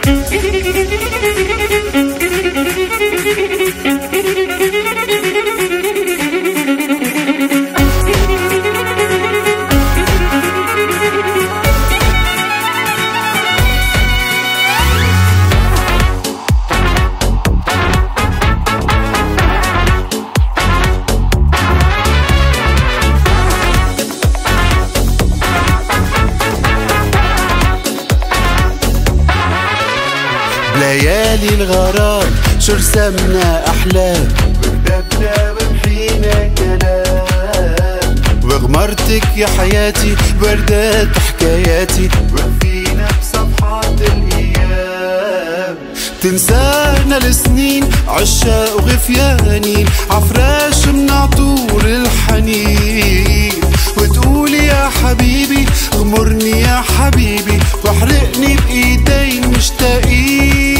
ليالي الغرام شو رسمنا أحلام، وكتبنا ومحينا كلام، وغمرتك يا حياتي بردات حكاياتي، وفينا بصفحات الأيام. تنسانا السنين عشاق وغفيانين، عفراش من عطور الحنين، وتقولي يا حبيبي غمرني يا حبيبي، واحرقني بإيدين مشتاقين.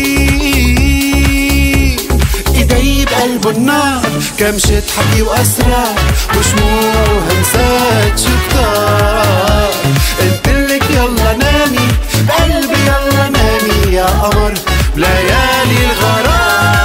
إيدي بقلب النار كمشة حكي وأسرار، وشموع همسات شو كتار. قلتلك يلا نامي بقلبي يلا نامي يا قمر بليالي الغرام.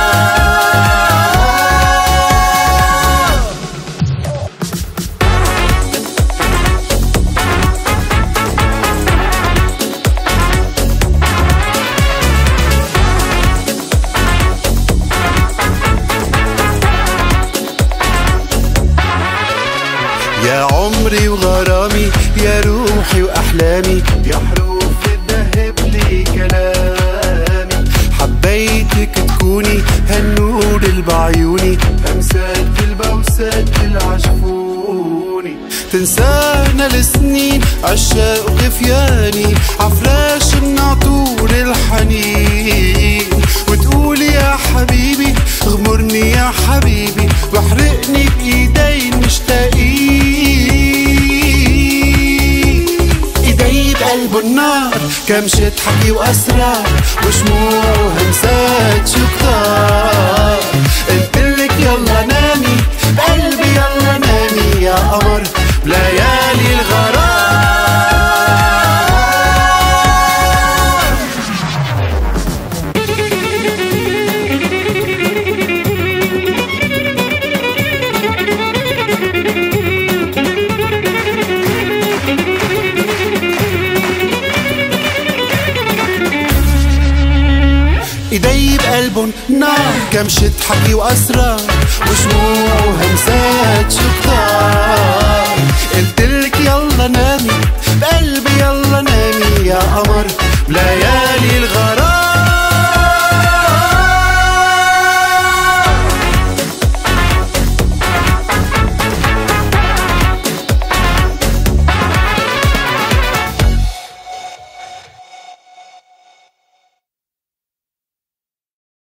يا عمري وغرامي يا روحي وأحلامي، يا حروف الذهب لي كلامي، حبيتك تكوني هالنور اللي بعيوني، همسات البوسات العشفوني. تنسانا السنين عشاق وغفياني، عفراش من عطور الحنين، وتقولي يا حبيبي غمرني يا حبيبي، واحرقني بإيدين مشتاقين. إيدي بقلب النار كمشة حكي وأسرار، وشموع همسات شو كتار. قلتلك يلا نامي بقلبي يلا نامي يا قمر بليالي الغرام. إيدي بقلبن نار كمشة حكي وأسرار، وشموع همسات شو كتار. قلتلك يلا نامي بقلبي يلا نامي يا قمر بليالي الغرام.